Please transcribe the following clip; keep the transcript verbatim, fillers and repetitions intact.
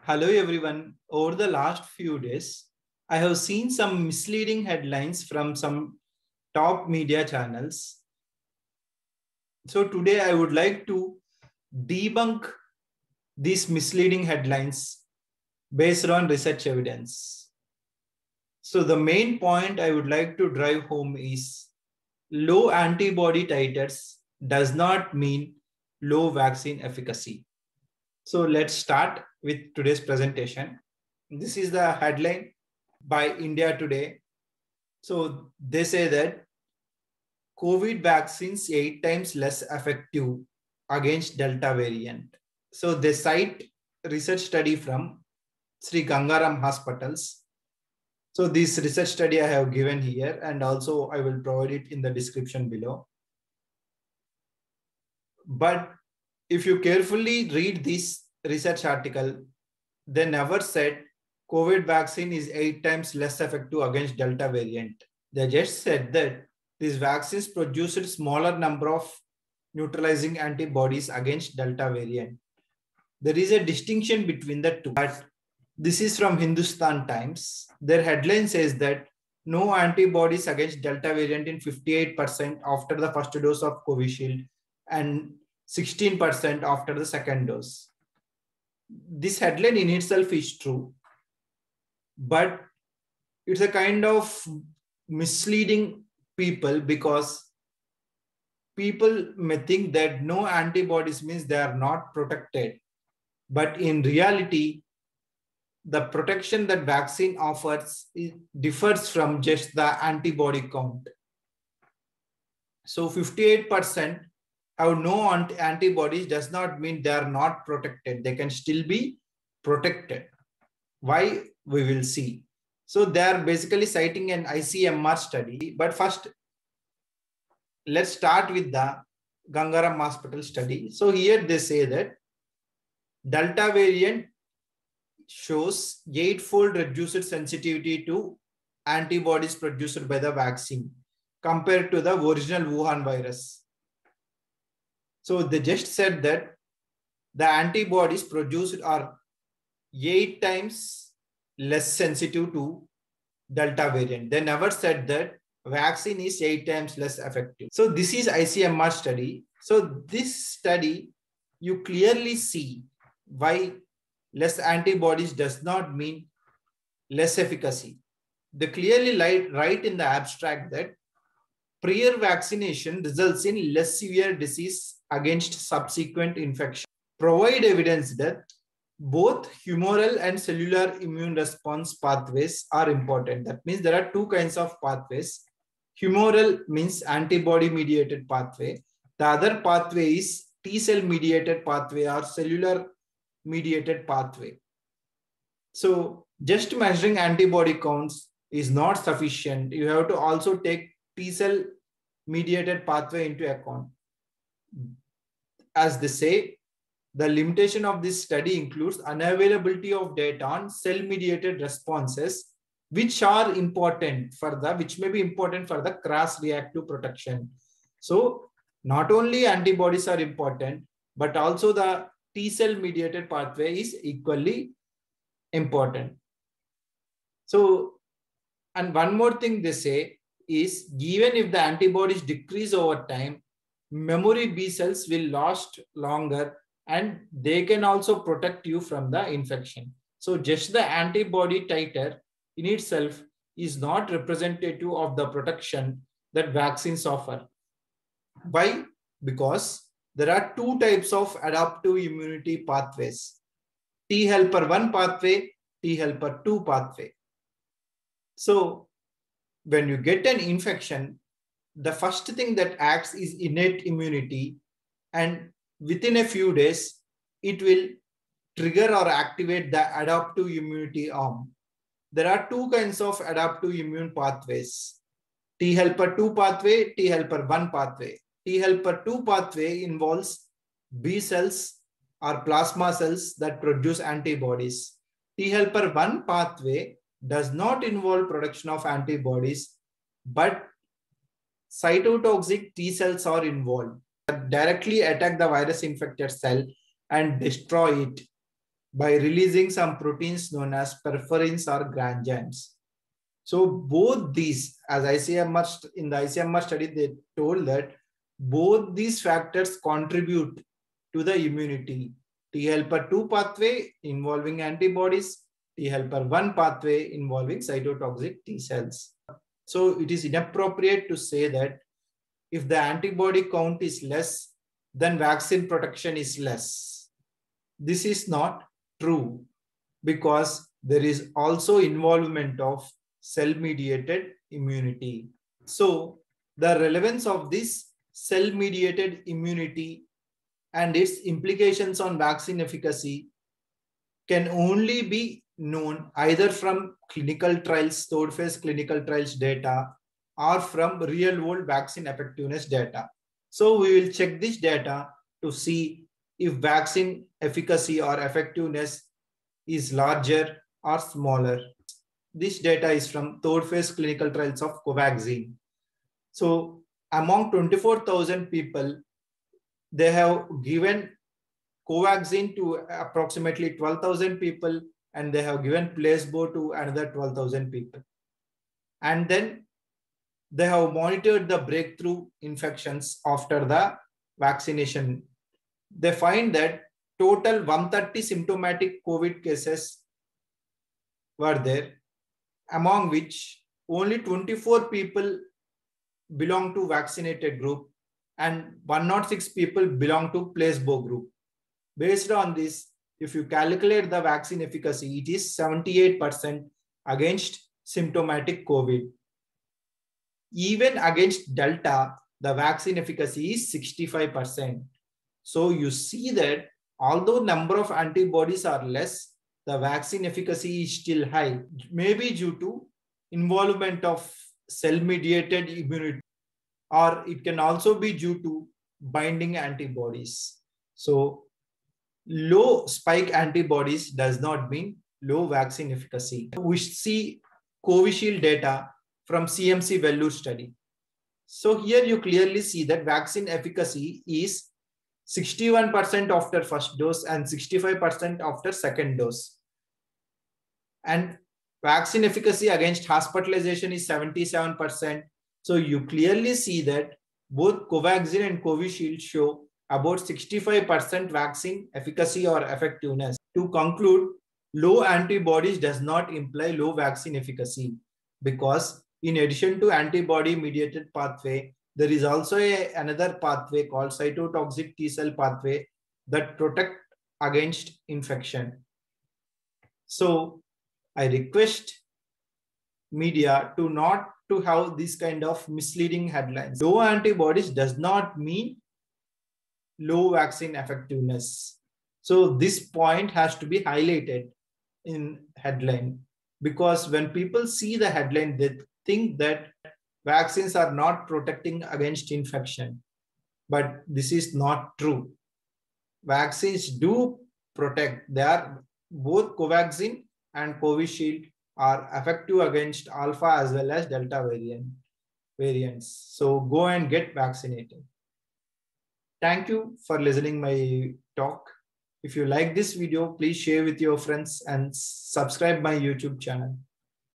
Hello everyone. Over the last few days, I have seen some misleading headlines from some top media channels. So today I would like to debunk these misleading headlines based on research evidence. So the main point I would like to drive home is low antibody titers does not mean low vaccine efficacy. So let's start with today's presentation. This is the headline by India Today. So they say that COVID vaccines eight times less effective against Delta variant. So they cite research study from Sri Gangaram Hospitals. So this research study I have given here, and also I will provide it in the description below. But if you carefully read this research article, they never said COVID vaccine is eight times less effective against Delta variant. They just said that these vaccines produce a smaller number of neutralizing antibodies against Delta variant. There is a distinction between the two. But this is from Hindustan Times. Their headline says that no antibodies against Delta variant in fifty-eight percent after the first dose of Covishield and sixteen percent after the second dose. This headline in itself is true, but it's a kind of misleading people because people may think that no antibodies means they are not protected. But in reality, the protection that vaccine offers differs from just the antibody count. So fifty-eight percent have no antibodies does not mean they are not protected. They can still be protected. Why? We will see. So they are basically citing an I C M R study. But first, let's start with the Gangaram Hospital study. So here they say that Delta variant shows eightfold reduced sensitivity to antibodies produced by the vaccine compared to the original Wuhan virus. So they just said that the antibodies produced are eight times less sensitive to Delta variant. They never said that vaccine is eight times less effective. So this is I C M R study. So this study, you clearly see why less antibodies does not mean less efficacy. They clearly write in the abstract that prior vaccination results in less severe disease against subsequent infection. Provide evidence that both humoral and cellular immune response pathways are important. That means there are two kinds of pathways. Humoral means antibody mediated pathway. The other pathway is T cell mediated pathway or cellular mediated pathway. So just measuring antibody counts is not sufficient. You have to also take T cell mediated pathway into account. As they say, the limitation of this study includes unavailability of data on cell mediated responses, which are important for the, which may be important for the cross reactive protection. So not only antibodies are important, but also the T cell mediated pathway is equally important. So, and one more thing they say is even if the antibodies decrease over time, memory B cells will last longer and they can also protect you from the infection. So just the antibody titer in itself is not representative of the protection that vaccines offer. Why? Because there are two types of adaptive immunity pathways. T helper one pathway, T helper two pathway. So when you get an infection, the first thing that acts is innate immunity, and within a few days, it will trigger or activate the adaptive immunity arm. There are two kinds of adaptive immune pathways. T helper two pathway, T helper one pathway. T helper two pathway involves B cells or plasma cells that produce antibodies. T helper one pathway does not involve production of antibodies, but cytotoxic T cells are involved that directly attack the virus infected cell and destroy it. by releasing some proteins known as perforins or granzymes. So both these, as I C M R in the I C M R study, they told that both these factors contribute to the immunity. T helper two pathway involving antibodies, T helper one pathway involving cytotoxic T cells. So it is inappropriate to say that if the antibody count is less, then vaccine protection is less. This is not true, because there is also involvement of cell-mediated immunity. So the relevance of this cell-mediated immunity and its implications on vaccine efficacy can only be known either from clinical trials, third phase clinical trials data, or from real-world vaccine effectiveness data. So we will check this data to see if vaccine efficacy or effectiveness is larger or smaller. This data is from third phase clinical trials of Covaxin. So among twenty-four thousand people, they have given Covaxin to approximately twelve thousand people, and they have given placebo to another twelve thousand people. And then they have monitored the breakthrough infections after the vaccination. They find that total one hundred thirty symptomatic COVID cases were there, among which only twenty-four people belong to vaccinated group and one hundred six people belong to placebo group. Based on this, if you calculate the vaccine efficacy, it is seventy-eight percent against symptomatic COVID. Even against Delta, the vaccine efficacy is sixty-five percent. So you see that although number of antibodies are less, the vaccine efficacy is still high, maybe due to involvement of cell-mediated immunity, or it can also be due to binding antibodies. So low spike antibodies does not mean low vaccine efficacy. We see Covishield data from C M C Vellore study. So here you clearly see that vaccine efficacy is sixty-one percent after first dose and sixty-five percent after second dose. And vaccine efficacy against hospitalization is seventy-seven percent. So you clearly see that both Covaxin and Covishield show about sixty-five percent vaccine efficacy or effectiveness. To conclude, low antibodies does not imply low vaccine efficacy, because in addition to antibody-mediated pathway, there is also a, another pathway called cytotoxic T cell pathway that protect against infection. So I request media to not to have this kind of misleading headlines. Low antibodies does not mean low vaccine effectiveness. So this point has to be highlighted in headline, because when people see the headline, they think that vaccines are not protecting against infection, but this is not true. Vaccines do protect. They are both Covaxin and Covishield are effective against alpha as well as delta variant variants. So go and get vaccinated. Thank you for listening my talk. If you like this video, please share with your friends and subscribe my YouTube channel.